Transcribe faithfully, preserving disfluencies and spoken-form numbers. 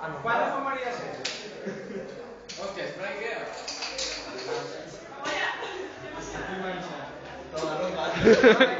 ¿Cuándo fue María C? Hostia, ¿spray qué? Toda la ropa.